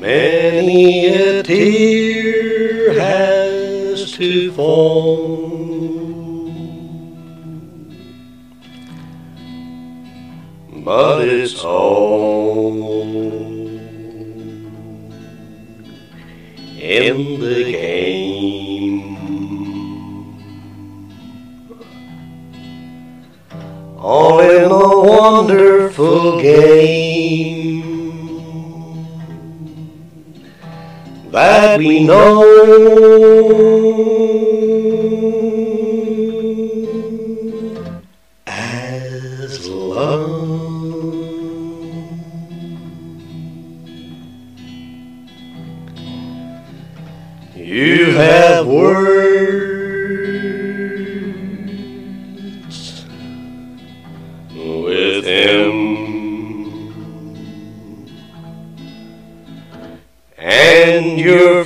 Many a tear has to fall, but it's all in the game. All in a wonderful game that we know as love. You have words with him, and your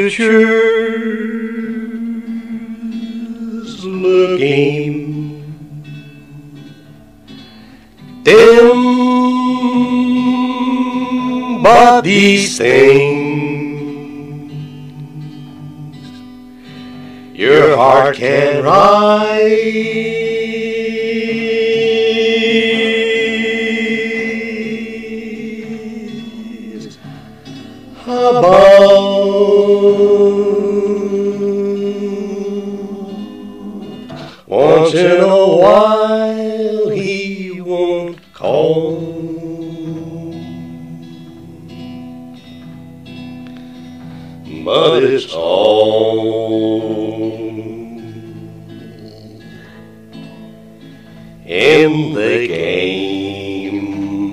future's looking dim, but these things your heart can rise above. Once in a while he won't call, but it's all in the game.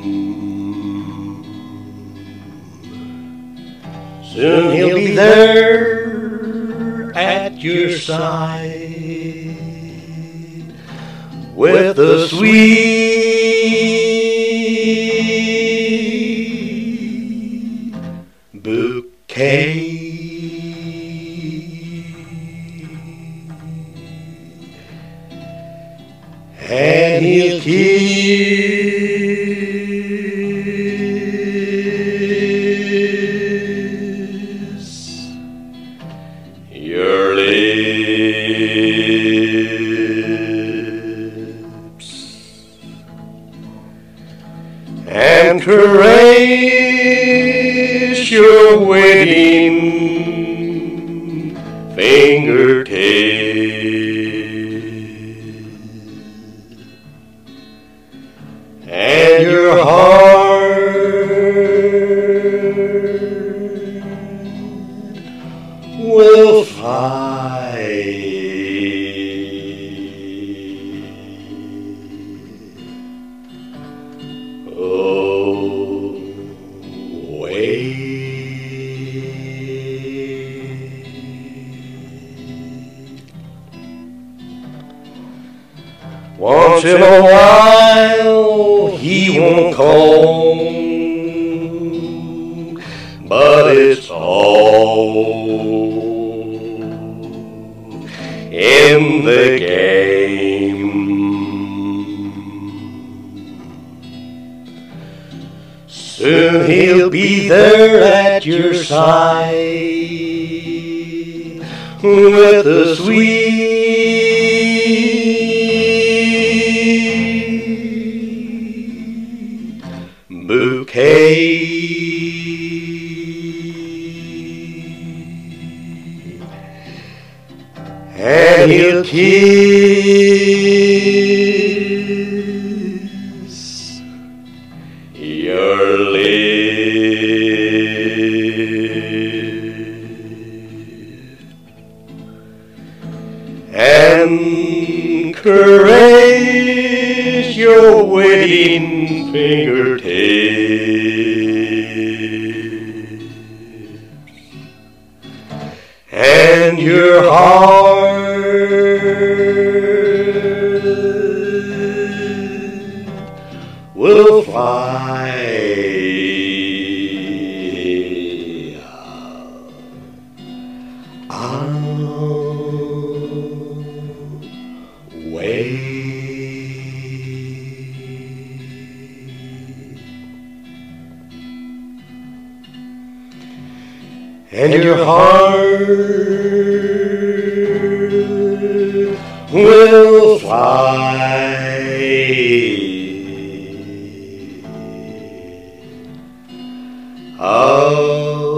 Soon he'll be there at your side with a sweet bouquet, and he'll kiss your lips and caress your wedding fingertips, and your heart will fly away. Once in a while he won't call, but it's all in the game. Soon he'll be there at your side with a sweet bouquet, and he'll kiss your lips and caress your wedding fingertips, and your heart will fly away. and your heart will fly. Oh,